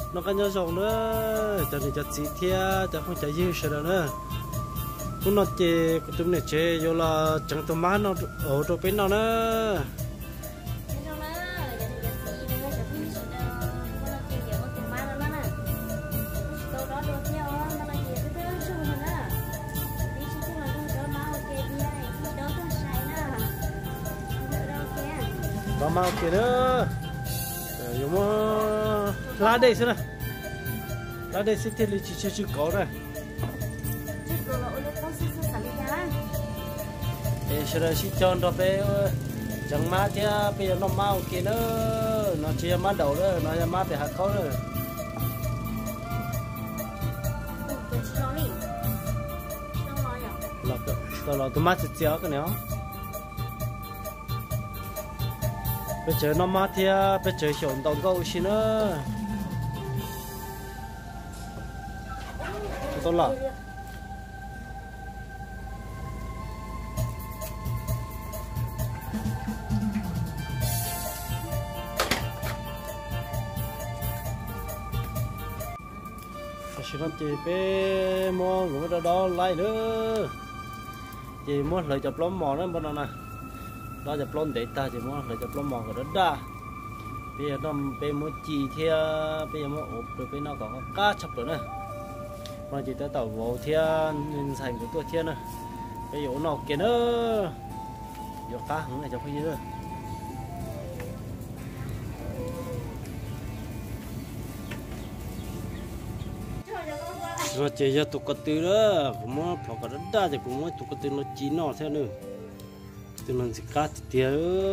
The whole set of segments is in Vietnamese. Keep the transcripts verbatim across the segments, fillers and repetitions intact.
nó có nhớ rộng nữa cho nên cho chị thia cho không chạy dư sợ nữa cũng nó chơi tụi này chơi vô là chẳng tụi má nó ở trong bên nó nữa có mau kia nữa dùng lá đây xem nào lá đây sẽ thiết lý chỉ chưa chưa có này để sau đó sẽ chọn đó bé chẳng má chứ bây giờ nó mau kia nữa nó chia má đầu nữa nó má bị hạt khó nữa là tao là tụi má sẽ chia cái này bây giờ nó má thì bây giờ chọn đồng câu xin nữa tôi là xin anh chị bé mua người đó đó lại nữa chị muốn lợi chụp lắm mò nữa bên đó này đó chụp lắm để ta chị muốn lợi chụp lắm mò cái đó đa bây giờ nó bé muốn chi theo bây giờ muốn ốp rồi bé nó có cá chụp rồi nữa mà chỉ tới tàu vô theo nên thành của tôi theo nữa bây giờ nó kia nữa giờ cá hứng này cho cái gì nữa rồi chỉ cho tụi con tư đó cũng muốn phò cái đất đá thì cũng muốn tụi con tư nó chín nó theo nữa tụi mình sẽ cắt tiền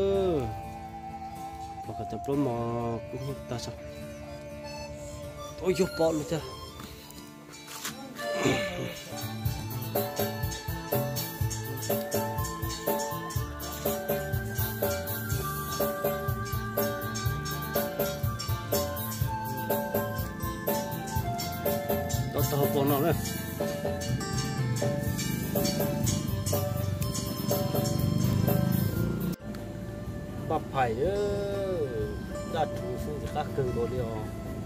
phò cái tập lúa mà cũng không ta sao ôi vô bỏ luôn cha tao bỏ nó đấy bắp phải đó đã thủ xuống thì các cưng đồ đi à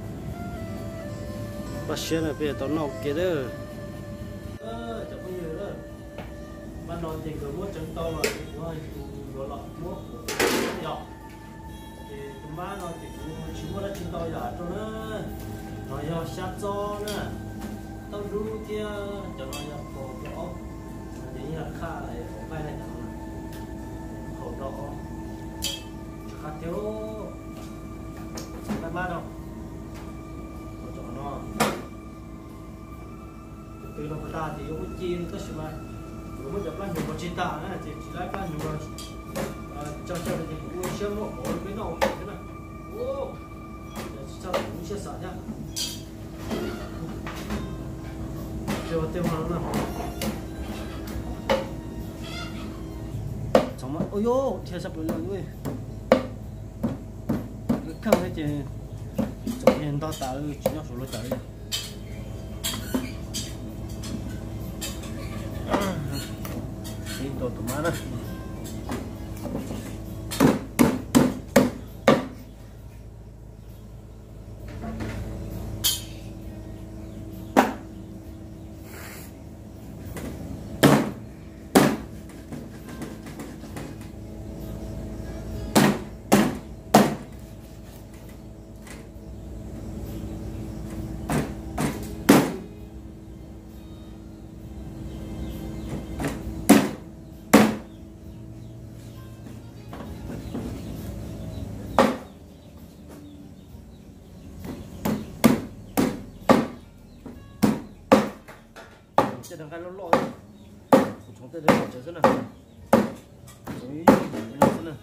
bắp xuyên là bây giờ tao nấu kia đó ơ chẳng có gì nữa ban đầu thì cứ mua trứng to rồi thôi rồi lọt mua nhỏ thì tụi má nó thì cũng chỉ mua ra trứng to giả cho nó nó do sát cho nữa tao rú kia cho nó nhập cổ đó để như là khá lại có cái này thằng khẩu đó khá thiếu cái ba đâu có chỗ nó từ nó ta thì có chi nó tất mà rồi mới nhập lại nhiều có chi ta nữa chỉ chỉ lại cái nhiều rồi cho cho thì cũng xem nó ở bên nào thế này ô sao cũng chia sẻ nhá cho tiêu hóa nào 정말 어요 대사 불러요 그 칸에 이제 저기엔 다 따로 그냥 솔로 따로 이또 또 많아这两个老老的，从这里跑就是呢，所以没事呢。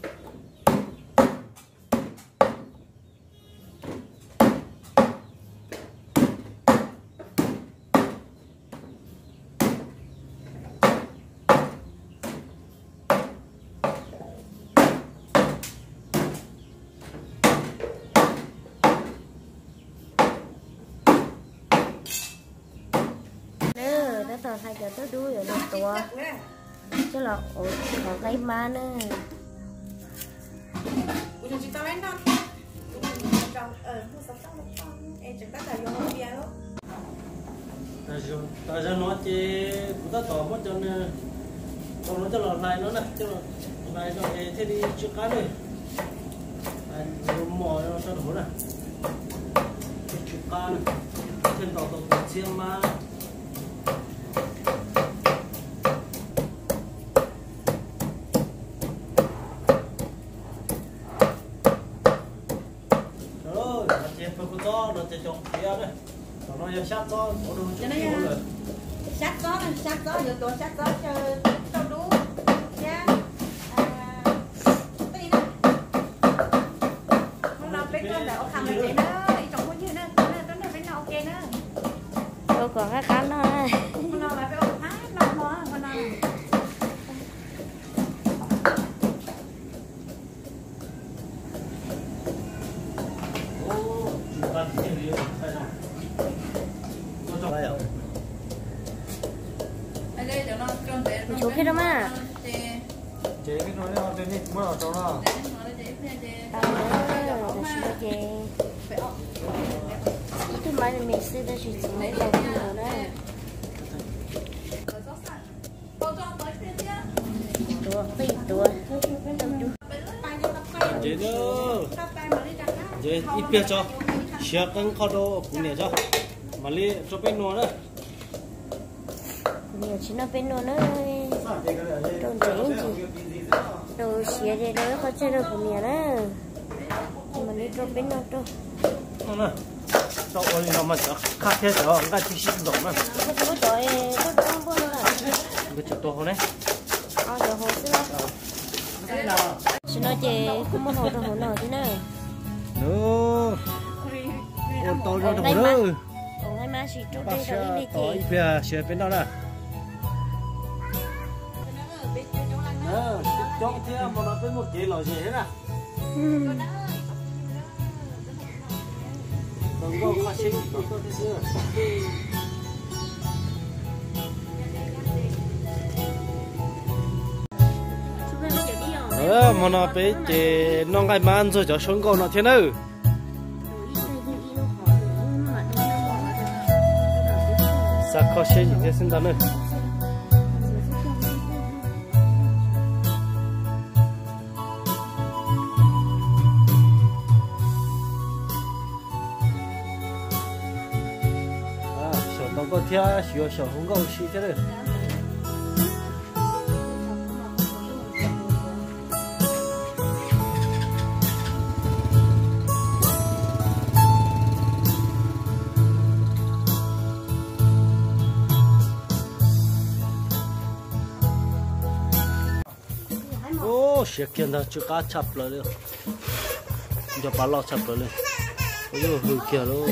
tao thay cho tao đuôi ở một tua chứ là ủa còn cái má nữa trong ở khu sống trong một con em chẳng tất cả vô một bia luôn tại sao tại sao nó chỉ cũng ta tỏ mất cho nên còn nó cho lọt này nó nè cho này nó thế đi chưa cá này anh mò nó sao đủ nè chưa cá này trên tàu tàu chiên mà rồi chết phải có to nó chết trong kia đấy nó giờ sát to có đồ cho nên sát gió này sát gió giờ tôi sát gió cho cho đủ nha tí nữa hôm nào biết con đỡ khăm là chị nữa trong cái gì nữa nó nó phải nào ok nữa tôi còn cái cắn đó này hôm nào lại phải ôm thái lâu more hôm nào ô chủ cần cái gì đây nào tôi cho đây ạ chú kia đâu mà chế cái nói nó trên đi mới ở chỗ nào tao nhớ là chị thì mai là mìnhซื้อได้chỉ chỉ mấy đồng nữa đấy tua phi tua chế nữa chế ít bia cho xia cân kho đồ cũng nhẹ cho mà li cho bên nó nữa nhiều chỉ nó bên nó nữa trộn chế gì đồ xía đây đó có chơi được cũng nhiều đó mà đi trộn bên nó trộn không nè cho ôi nó mà cho khác thế cho cái chi xịn rộng nè có chỗ tối có trong bữa nữa cái chỗ to này ờ giờ hồ xưa chỉ nói chế không muốn hồ đâu hồ nào thế này nữa ôn to ra hồ nữa còn ngày mai chỉ trộn đây xia rồi đi to chị ít bia xia bên đó nè ờ trong thế mà nó bên một chế lò gì hết à đừng có qua xin tôi tôi thế xưa ờ mà nó bé chế nó ngay mà ăn rồi cho xuống câu nó thế nào sao có xe gì thế xin ta nữa có theo sửa sửa không có gì thế này ô sửa kiện đó chưa cá chập lại được cho bà lo chập lại ôi giờ hư kia luôn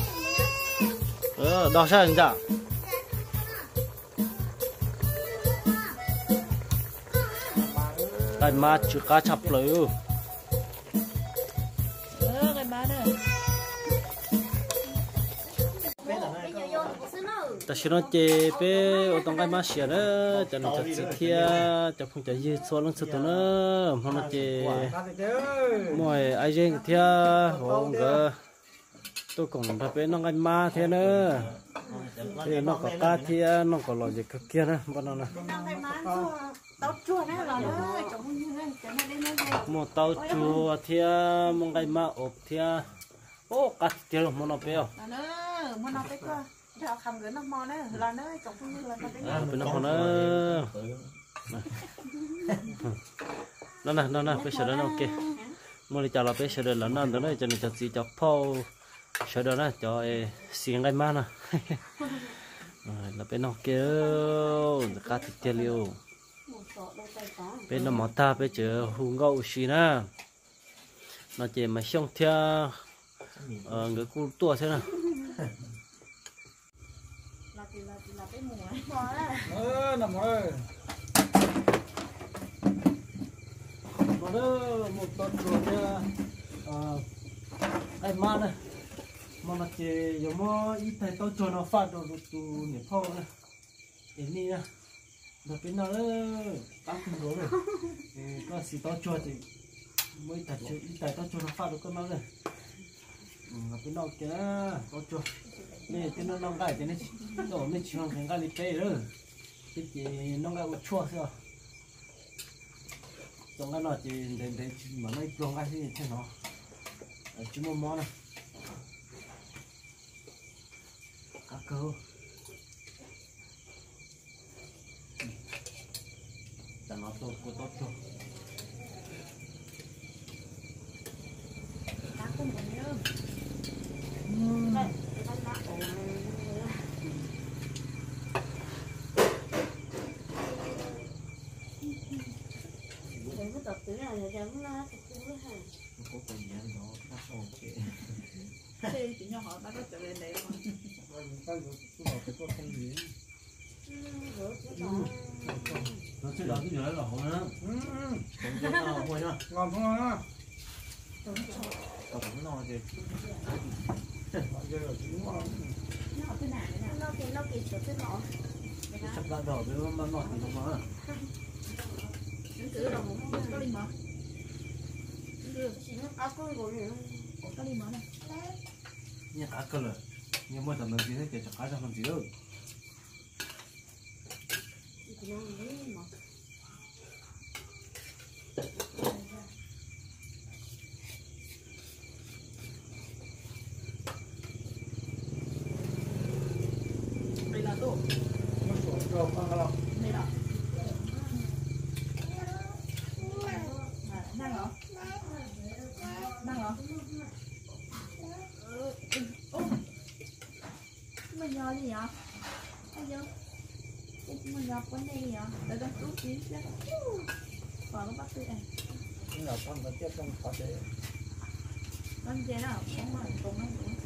ờ đào sao anh dạ cái má chưa cá chập lại ư ờ cái má đó ta xin nói chế bé ở trong cái má xìa đó cho nó chặt xịt thia cho không chạy gì xóa lăng xịt nữa mà nó chế mọi ai riêng thia không có tôi còn thật bé nó ngay ma thế nữa thì nó có cá thia nó có loại gì cực kia nữa bọn nó nè một tàu chua thia một ngay ma ốp thia ô cá thia rồi một nó bé không một nó bé cơ cho khăm gửi nó mò nữa là nữa chồng cũng như là nó bé bên nó còn nữa nó nè nó nè bây giờ nó ok mua đi chào là bây giờ là nó nó cho nên cho gì cho phô sợ đó nè cho xiên ngay má nè là bên nó kia cá thịt tiêu liu bên nó mỏ ta bên chợ hùng gấu xí nè nó chỉ mà xong theo người cu tua thế nè ơ nằm ơi có đó một con chuột nha ai má này mà nó chỉ giống như ít thấy tao cho nó phát đồ tụ nhỉ phong này đến đi nha được cái nào đó tao không có rồi có gì tao cho thì mới thật chứ ít thấy tao cho nó phát được con nào này cái nọ kia có chưa nè cái nó nong cái cái này đồ mới chọn cái cái lịch tê rồi cái gì nong cái chua xưa trong cái nọ thì để để mà nó trồng cái gì thế nó chỉ một món này cá cơ cho nó tốt của tốt cho cá không có nhớ đừng có tập từ nào giờ nó nó cũng nó hay nó có cái gì nó nó ok thế chỉ nhỏ họ ta có trở về đấy mà nó sẽ đó cái gì đó là không nữa không cho nó không nhá ngon không ngon tổng nó thì giờ là chúng ngon nó cái nào đấy nó thì nó kịp được cái nọ sắp ra đầu với mắm ngọt thì không có nó cứ đồng một có đi mà áo con của nó có đi mà này như cá cơ rồi nhưng mà tầm mình chỉ thấy cái cá trong phần gì đâu thì nó nghĩ mà đây là tổ nó sủi rồi con cái nào đây là năng hả năng hả mình nhờ gì vậy bây giờ mình gặp vấn đề gì vậy để tôi cứu chiến chứ còn nó bắt tôi này cái nào con nó tiếp trong có thể con chế nào không mà cùng nó cũng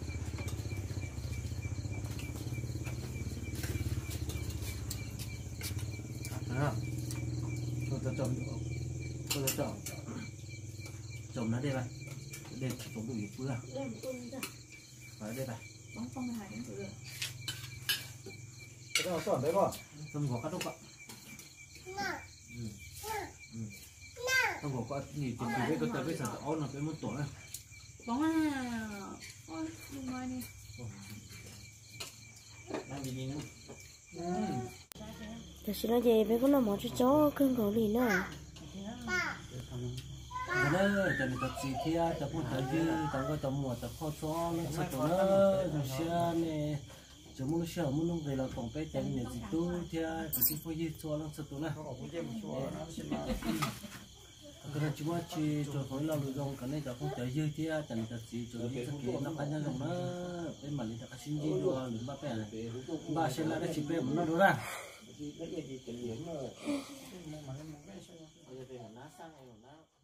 à tôi tôi trồng tôi tôi trồng trồng nó đây này đây trồng đủ nhiều bữa làm con ra vào đây này bóng phong hai đến từ cái nào sủi đấy không trồng gỗ cắt đúc ạ trồng gỗ cắt gì thì cái cái cái sản phẩm nó cái một tuổi này bóng à ôi đừng nói đi đang đi nhìn thật sự là gì với con là món cho chó cưng gấu lì nữa cái đó cho nên tập gì thì tập một tập gì tập cái tập một tập khó cho nó sẽ tụi nó rồi xe này chỉ muốn xe muốn nông về là tổng cái tiền này gì tu thì chỉ xin phơi gì cho nó sẽ tụi nó nó có cái gì sủi nó sẽ mà cái này chúng ta chỉ cho khối lao lực dùng cái này cho không tới dư thì cho nên tập gì cho đi cái nó cá nhân dùng nó bên mà đi tập xin gì đồ được ba bè này ba xe là cái chỉ bè nó đồ ra cái gì cái gì cái gì mà mà nó mới bây giờ về nó sang này nó